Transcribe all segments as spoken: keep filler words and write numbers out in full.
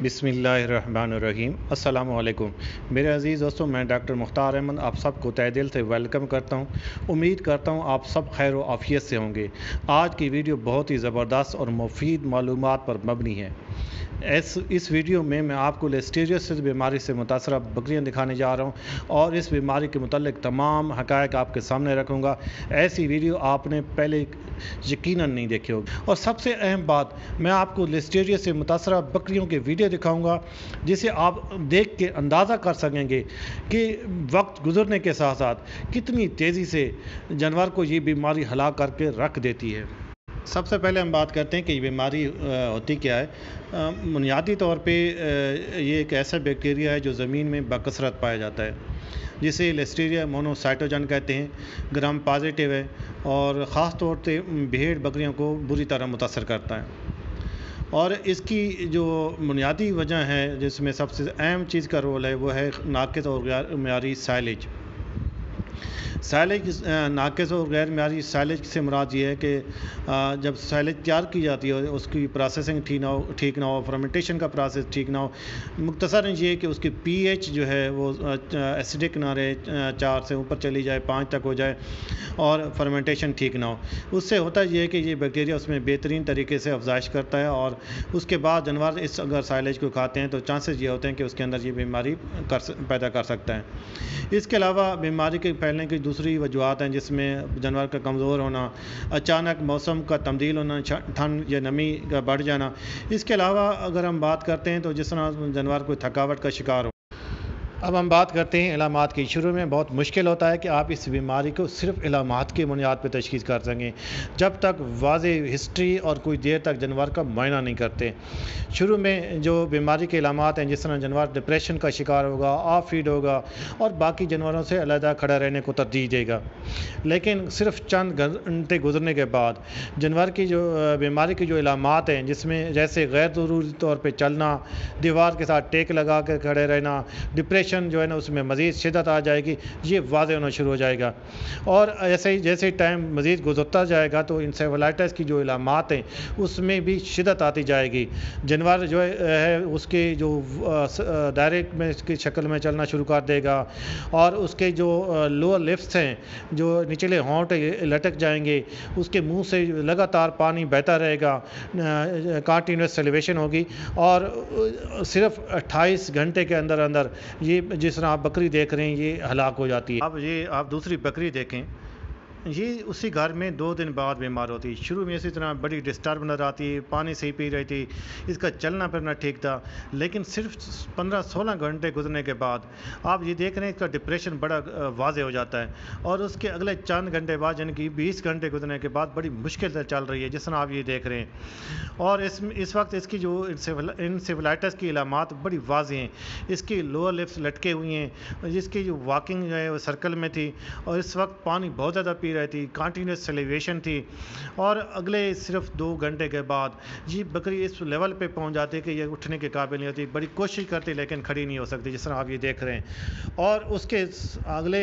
बिस्मिल्लाहिर्रहमानिर्रहीम। अस्सलाम वालेकुम मेरे अज़ीज़ दोस्तों, मैं डॉक्टर मुख्तार अहमद आप सबको तहे दिल से वेलकम करता हूं। उम्मीद करता हूं आप सब खैर व आफ़ियत से होंगे। आज की वीडियो बहुत ही ज़बरदस्त और मुफीद मालूमात पर मबनी है। इस इस वीडियो में मैं आपको लिस्टीरियोसिस बीमारी से मुतासर बकरियाँ दिखाने जा रहा हूँ और इस बीमारी के मुतालिक तमाम हक़ाइक़ आपके सामने रखूँगा। ऐसी वीडियो आपने पहले यकीनन नहीं देखी होगी। और सबसे अहम बात, मैं आपको लिस्टीरियोसिस से मुतासर बकरियों के वीडियो दिखाऊँगा जिसे आप देख के अंदाज़ा कर सकेंगे कि वक्त गुजरने के साथ साथ कितनी तेज़ी से जानवर को ये बीमारी हलाक करके रख देती है। सबसे पहले हम बात करते हैं कि ये बीमारी होती क्या है। बुनियादी तौर पे ये एक ऐसा बैक्टीरिया है जो ज़मीन में बकसरत पाया जाता है, जिसे लिस्टीरिया मोनोसाइटोजन कहते हैं। ग्राम पॉजिटिव है और ख़ास तौर पे भेड़ बकरियों को बुरी तरह मुतासर करता है। और इसकी जो बुनियादी वजह है, जिसमें सबसे अहम चीज़ का रोल है, वो है नाक़िस और गैर मयारी साइलेज। साइलेज नाक़िस और गैर मयारी साइलेज से मुराद ये है कि जब साइलेज तैयार की जाती है उसकी प्रोसेसिंग ठीक ना हो ठीक ना हो फर्मेंटेशन का प्रोसेस ठीक ना हो। मुख्तसर ये कि उसकी पीएच जो है वो एसिडिक ना रहे, चार से ऊपर चली जाए, पाँच तक हो जाए और फर्मेंटेशन ठीक ना हो। उससे होता ये है कि ये बैक्टीरिया उसमें बेहतरीन तरीके से अफजाइश करता है और उसके बाद जानवर इस अगर साइलेज को खाते हैं तो चांसेस ये होते हैं कि उसके अंदर ये बीमारी कर पैदा कर सकता है। इसके अलावा बीमारी के फैलने की दूसरी वजूहत हैं, जिसमें जानवर का कमज़ोर होना, अचानक मौसम का तब्दील होना, ठंड या नमी का बढ़ जाना। इसके अलावा अगर हम बात करते हैं तो जिस तरह जानवर को थकावट का शिकार हो। अब हम बात करते हैं इलामात की। शुरू में बहुत मुश्किल होता है कि आप इस बीमारी को सिर्फ इलामात की बुनियाद पर तशख़ीस कर सकें, जब तक वाज़ेह हिस्ट्री और कोई देर तक जानवर का मुआयना नहीं करते। शुरू में जो बीमारी के इलामात हैं, जिस तरह जानवर डिप्रेशन का शिकार होगा, ऑफ फीड होगा और बाकी जानवरों से अलहदा खड़ा रहने को तरजीह देगा, लेकिन सिर्फ चंद घंटे गुजरने के बाद जानवर की जो बीमारी की जो इलामात हैं, जिसमें जैसे गैर ज़रूरी तौर पर चलना, दीवार के साथ टेक लगा कर खड़े रहना, डिप्रेशन जो है ना उसमें मज़ीद शिद्दत आ जाएगी, ये वाज़ेह होना शुरू हो जाएगा। और ऐसे ही जैसे डाइम मज़ीद गुजरता जाएगा तो इंसेफेलाइटिस की जो इलामात हैं उसमें भी शिद्दत आती जाएगी। जानवर जो है उसके जो डायरेक्ट में इसकी शक्ल में चलना शुरू कर देगा और उसके जो लोअर लिप्स हैं, जो निचले होंठ लटक जाएंगे, उसके मुंह से लगातार पानी बहता रहेगा, कंटिन्यूअस सैलिवेशन होगी और सिर्फ अट्ठाईस घंटे के अंदर अंदर ये जिस तरह आप बकरी देख रहे हैं ये हलाक हो जाती है। अब ये आप दूसरी बकरी देखें, ये उसी घर में दो दिन बाद बीमार होती है। शुरू में इसी तरह बड़ी डिस्टर्ब नजर आती है, पानी से ही पी रही थी, इसका चलना फिरना ठीक था, लेकिन सिर्फ पंद्रह सोलह घंटे गुजरने के बाद आप ये देख रहे हैं इसका डिप्रेशन बड़ा वाज़ेह हो जाता है और उसके अगले चंद घंटे बाद यानी कि बीस घंटे गुजरने के बाद बड़ी मुश्किल से चल रही है, जिस तरह आप ये देख रहे हैं। और इस इस वक्त इसकी जो इंसेफेलाइटिस की इलामात बड़ी वाज़ेह हैं। इसकी लोअर लिप्स लटके हुई हैं, जिसकी जो वॉकिंग जो है वो सर्कल में थी और इस वक्त पानी बहुत ज़्यादा पी रही थी, कंटिन्यूस सैलिवेशन थी और अगले सिर्फ दो घंटे के बाद ये बकरी इस लेवल पे पहुंच जाती है कि ये उठने के काबिल नहीं होती, बड़ी कोशिश करती लेकिन खड़ी नहीं हो सकती, जिस तरह आप ये देख रहे हैं। और उसके अगले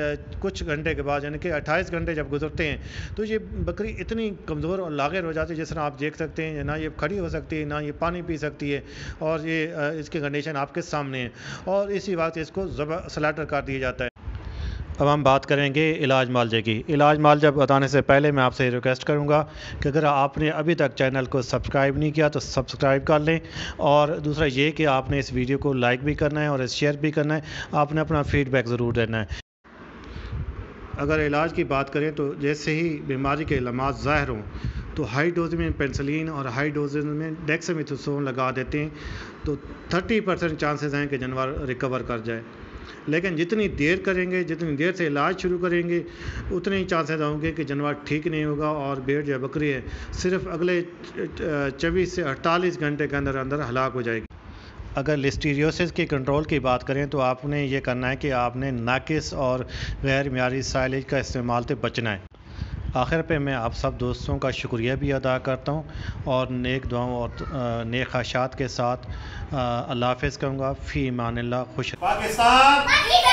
कुछ घंटे के बाद यानी कि अट्ठाईस घंटे जब गुजरते हैं तो ये बकरी इतनी कमज़ोर और लाग़िर हो जाती है, जिस तरह आप देख सकते हैं, ना ये खड़ी हो सकती है, ना ये पानी पी सकती है और ये इसकी कंडीशन आपके सामने है और इसी वक्त इसको ज़बह स्लैटर कर दिया जाता है। अब हम बात करेंगे इलाज मालजे की। इलाज मालजा बताने से पहले मैं आपसे रिक्वेस्ट करूंगा कि अगर आपने अभी तक चैनल को सब्सक्राइब नहीं किया तो सब्सक्राइब कर लें और दूसरा ये कि आपने इस वीडियो को लाइक भी करना है और शेयर भी करना है। आपने अपना फीडबैक ज़रूर देना है। अगर इलाज की बात करें तो जैसे ही बीमारी के इलामात ज़ाहिर हों तो हाई डोज में पेंसिलिन और हाई डोज में डेक्सामेथासोन लगा देते हैं तो तीस परसेंट चांसेस हैं कि जानवर रिकवर कर जाए। लेकिन जितनी देर करेंगे, जितनी देर से इलाज शुरू करेंगे, उतने ही चांसेस होंगे कि जानवर ठीक नहीं होगा और भेड़ या बकरी है सिर्फ अगले चौबीस से अड़तालीस घंटे के अंदर अंदर हलाक हो जाएगी। अगर लिस्टीरियोसिस के कंट्रोल की बात करें तो आपने ये करना है कि आपने नाक़िस और गैर मयारी साइलेज का इस्तेमाल से बचना है। आखिर पे मैं आप सब दोस्तों का शुक्रिया भी अदा करता हूँ और नेक दुआओं और नेक ख्वाहिशात के साथ अल्लाह हाफ़िज़ कहूँगा। फ़ी अमानिल्लाह। खुश पाकिस्तान।